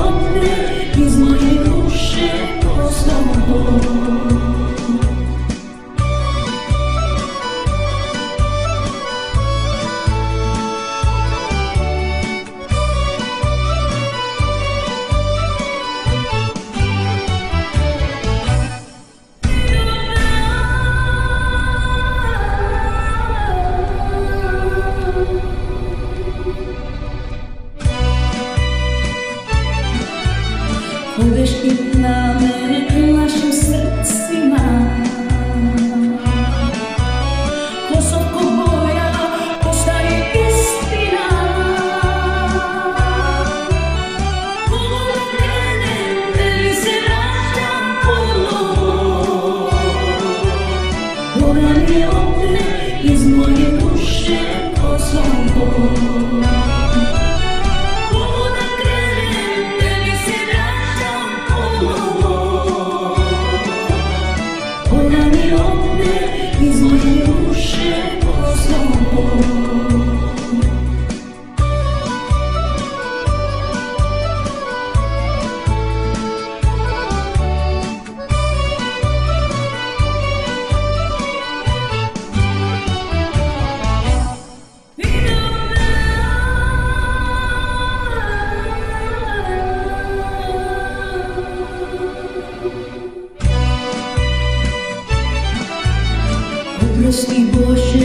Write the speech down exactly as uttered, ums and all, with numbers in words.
ovdje iz moje duše poslao Bog. Budeš ti na mene u našim srcima, kosovko boja postaje istina. Pogled mene, tebi se vraćam ponovo. Ona mi je ovdje iz moje duše poslao Bog. Iz moje duše poslao Bog. Oprosti Bože